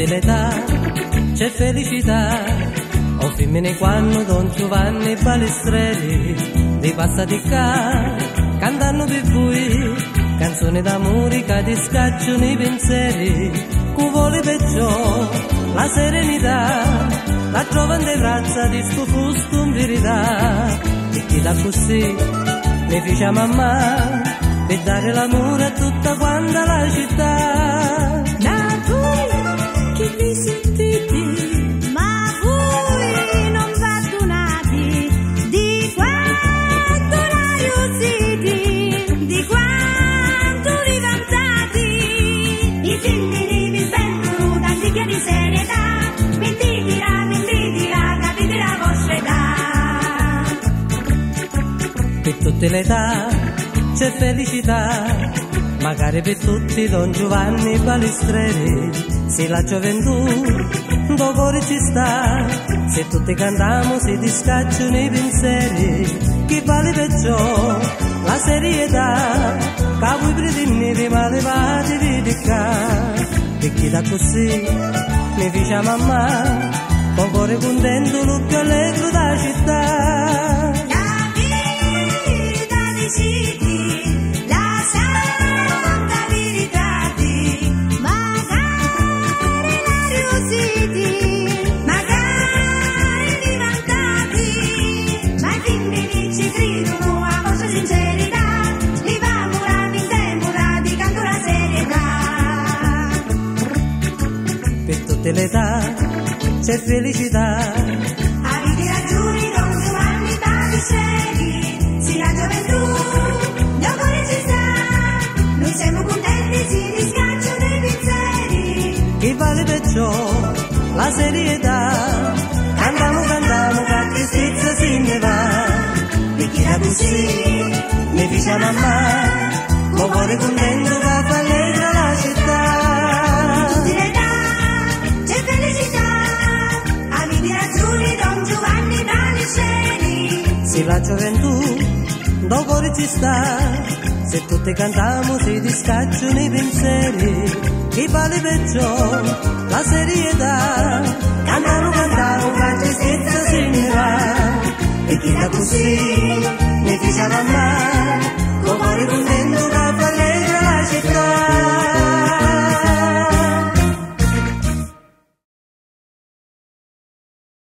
tutte le età c'è felicità. O femmine quando Don Giovanni Balestreri dei passati qua cantano per voi canzoni d'amore che ti scacciano i pensieri, cu vuole perciò la serenità, la giovane razza di sto fusto in verità. E chi da così ne fece a mamma per dare l'amore a tutta quanta la città. Da voi chi vi sentite, ma voi non fattunati di quanto l'aiutite, di quanto vi vantate. I femmini vi spendono d'antica di serietà, mentitira, capite la vostra età. Per tutte le età c'è felicità, magari per tutti Don Giovanni Balestreri, se la gioventù do cuore ci sta, se tutti cantiamo si discacciano i pensieri, chi vale perciò la serietà, che voi pretendete ma levate di qua, e chi da così mi dice a mamma, con cuore contento lo più allegro da città. La vita di Citi, la santa verità di magari l'ariositi, magari li vantati, ma i femmini ci credono a vostra sincerità, li va murando in tempora di canto la serietà. Per tutte le età c'è felicità. Avete ragione Don Giovanni Balestreri, sì la gioventù dopo ci sta, noi siamo contenti, si riscacciano dei pensieri. Chi vale perciò la serietà, cantiamo, che tristezza se ne va, e chi da così mi dice a mamma, con cuore contento che fa allegra la città. Tutte le età c'è felicità, avete ragione Don Giovanni Balestreri, Se la gioventù do cuore ci sta, se tutti cantiamo si discacciano i pensieri, chi vale perciò la serietà, cantiamo, che tristezza se ne va, e chi da così mi dice a mamma,